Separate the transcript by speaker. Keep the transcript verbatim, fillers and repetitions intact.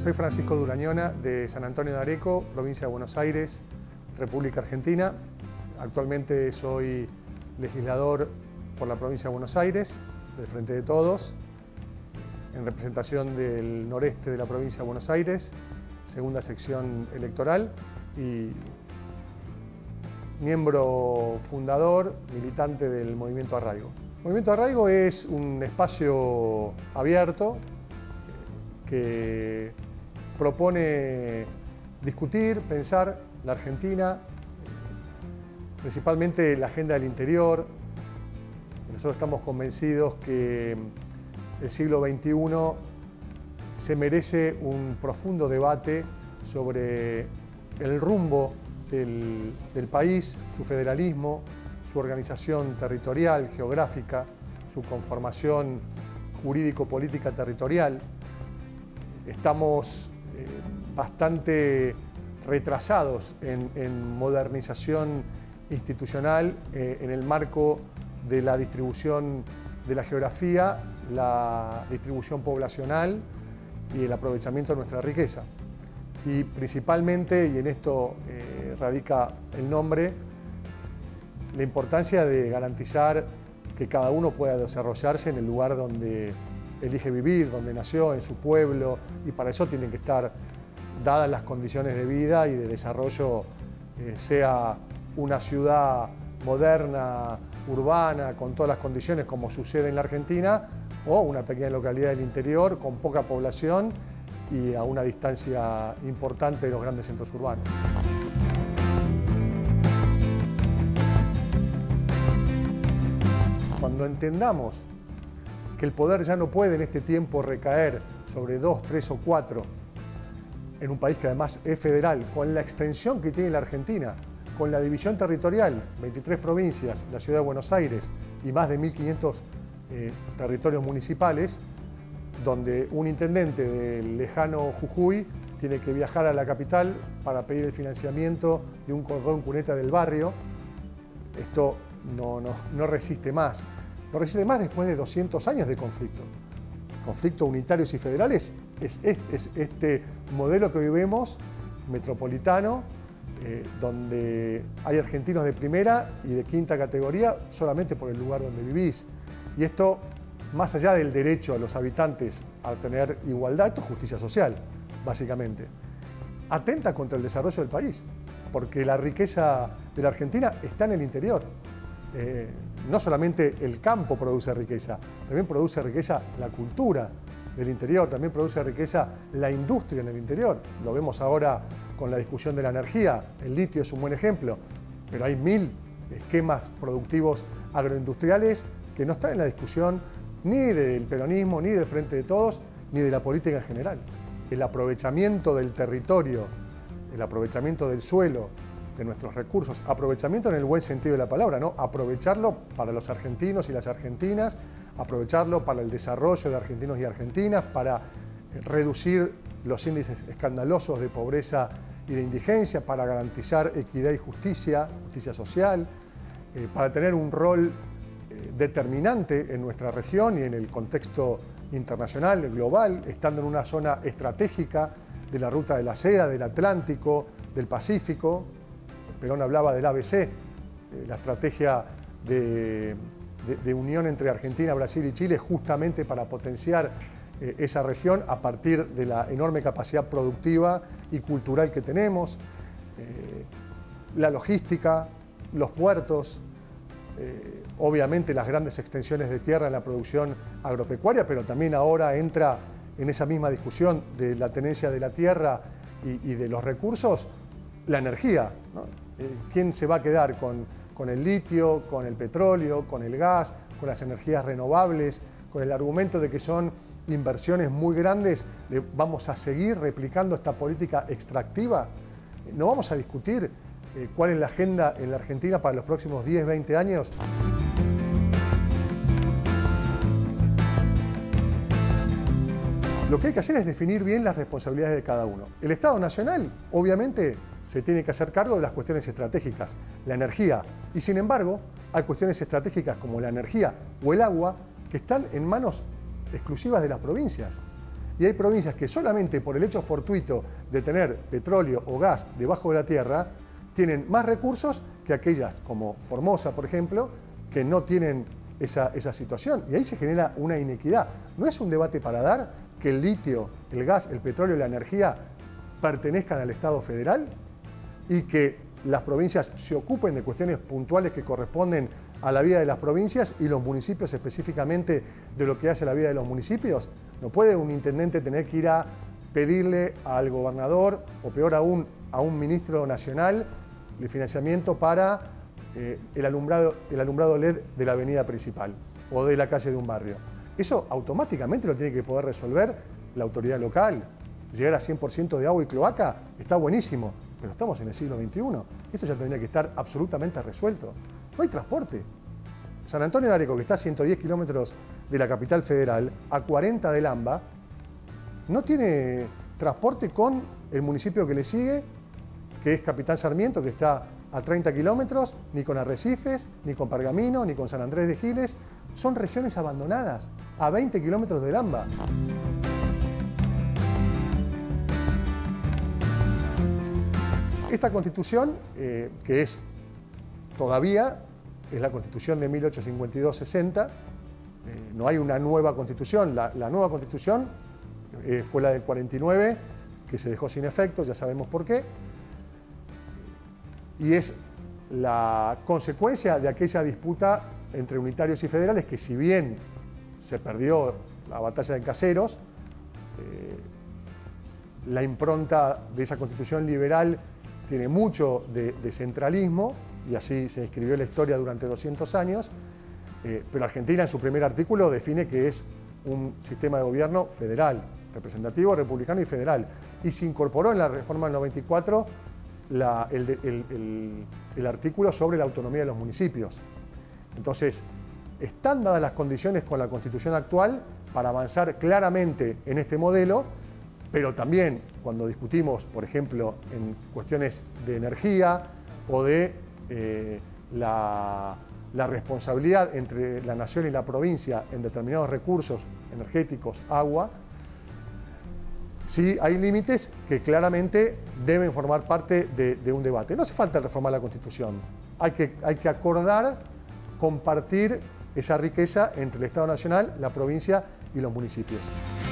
Speaker 1: Soy Francisco Durañona, de San Antonio de Areco, provincia de Buenos Aires, República Argentina. Actualmente soy legislador por la provincia de Buenos Aires, del Frente de Todos, en representación del noreste de la provincia de Buenos Aires, segunda sección electoral, y miembro fundador, militante del Movimiento Arraigo. El Movimiento Arraigo es un espacio abierto que propone discutir, pensar la Argentina, principalmente la agenda del interior. Nosotros estamos convencidos que el siglo veintiuno se merece un profundo debate sobre el rumbo del, del país, su federalismo, su organización territorial, geográfica, su conformación jurídico-política territorial. Estamos eh, bastante retrasados en, en modernización institucional eh, en el marco de la distribución de la geografía, la distribución poblacional y el aprovechamiento de nuestra riqueza. Y principalmente, y en esto eh, radica el nombre, la importancia de garantizar que cada uno pueda desarrollarse en el lugar donde elige vivir, donde nació, en su pueblo, y para eso tienen que estar dadas las condiciones de vida y de desarrollo, eh, sea una ciudad moderna, urbana, con todas las condiciones como sucede en la Argentina, o una pequeña localidad del interior con poca población y a una distancia importante de los grandes centros urbanos. Cuando entendamos que el poder ya no puede en este tiempo recaer sobre dos, tres o cuatro, en un país que además es federal, con la extensión que tiene la Argentina, con la división territorial, veintitrés provincias, la ciudad de Buenos Aires y más de mil quinientos eh, territorios municipales, donde un intendente del lejano Jujuy tiene que viajar a la capital para pedir el financiamiento de un cordón cuneta del barrio. Esto no, no, no resiste más. No resiste más después de doscientos años de conflicto. Conflictos unitarios y federales es, es, es este modelo que hoy vemos, metropolitano, eh, donde hay argentinos de primera y de quinta categoría solamente por el lugar donde vivís. Y esto, más allá del derecho a los habitantes a tener igualdad, esto es justicia social, básicamente. Atenta contra el desarrollo del país, porque la riqueza de la Argentina está en el interior. Eh, no solamente el campo produce riqueza, también produce riqueza la cultura del interior, también produce riqueza la industria en el interior. Lo vemos ahora con la discusión de la energía, el litio es un buen ejemplo, pero hay mil esquemas productivos agroindustriales que no están en la discusión ni del peronismo, ni del Frente de Todos, ni de la política en general. El aprovechamiento del territorio, el aprovechamiento del suelo, de nuestros recursos, aprovechamiento en el buen sentido de la palabra, ¿no? Aprovecharlo para los argentinos y las argentinas, aprovecharlo para el desarrollo de argentinos y argentinas, para reducir los índices escandalosos de pobreza y de indigencia, para garantizar equidad y justicia, justicia social, eh, para tener un rol eh, determinante en nuestra región y en el contexto internacional, global, estando en una zona estratégica de la ruta de la seda, del Atlántico, del Pacífico. Perón hablaba del A B C, eh, la estrategia de, de, de unión entre Argentina, Brasil y Chile, justamente para potenciar eh, esa región a partir de la enorme capacidad productiva y cultural que tenemos, eh, la logística, los puertos, eh, obviamente las grandes extensiones de tierra en la producción agropecuaria, pero también ahora entra en esa misma discusión de la tenencia de la tierra y, y de los recursos, la energía, ¿no? ¿Quién se va a quedar con, con el litio, con el petróleo, con el gas, con las energías renovables, con el argumento de que son inversiones muy grandes? ¿Vamos a seguir replicando esta política extractiva? ¿No vamos a discutir eh, cuál es la agenda en la Argentina para los próximos diez, veinte años? Lo que hay que hacer es definir bien las responsabilidades de cada uno. El Estado Nacional, obviamente, se tiene que hacer cargo de las cuestiones estratégicas, la energía. Y sin embargo, hay cuestiones estratégicas como la energía o el agua que están en manos exclusivas de las provincias. Y hay provincias que solamente por el hecho fortuito de tener petróleo o gas debajo de la tierra, tienen más recursos que aquellas como Formosa, por ejemplo, que no tienen esa, esa situación. Y ahí se genera una inequidad. ¿No es un debate para dar que el litio, el gas, el petróleo y la energía pertenezcan al Estado federal y que las provincias se ocupen de cuestiones puntuales que corresponden a la vida de las provincias y los municipios específicamente de lo que hace la vida de los municipios? ¿No puede un intendente tener que ir a pedirle al gobernador o peor aún a un ministro nacional el financiamiento para eh, el, alumbrado, el alumbrado L E D de la avenida principal o de la calle de un barrio? Eso automáticamente lo tiene que poder resolver la autoridad local. Llegar a cien por ciento de agua y cloaca está buenísimo, pero estamos en el siglo veintiuno. Esto ya tendría que estar absolutamente resuelto. No hay transporte. San Antonio de Areco, que está a ciento diez kilómetros de la capital federal, a cuarenta del AMBA, no tiene transporte con el municipio que le sigue, que es Capitán Sarmiento, que está a treinta kilómetros, ni con Arrecifes, ni con Pergamino, ni con San Andrés de Giles. Son regiones abandonadas, a veinte kilómetros del AMBA. Esta constitución, eh, que es todavía, es la constitución de mil ochocientos cincuenta y dos sesenta, eh, no hay una nueva constitución, la, la nueva constitución eh, fue la del cuarenta y nueve, que se dejó sin efecto, ya sabemos por qué, y es la consecuencia de aquella disputa entre unitarios y federales que, si bien se perdió la batalla de Caseros, eh, la impronta de esa constitución liberal tiene mucho de, de centralismo, y así se escribió la historia durante doscientos años, eh, pero Argentina en su primer artículo define que es un sistema de gobierno federal, representativo, republicano y federal, y se incorporó en la reforma del noventa y cuatro la, el, el, el, el artículo sobre la autonomía de los municipios. Entonces, están dadas las condiciones con la Constitución actual para avanzar claramente en este modelo, pero también cuando discutimos, por ejemplo, en cuestiones de energía o de eh, la, la responsabilidad entre la nación y la provincia en determinados recursos energéticos, agua, sí hay límites que claramente deben formar parte de, de un debate. No hace falta reformar la Constitución, hay que, hay que acordar, compartir esa riqueza entre el Estado Nacional, la provincia y los municipios.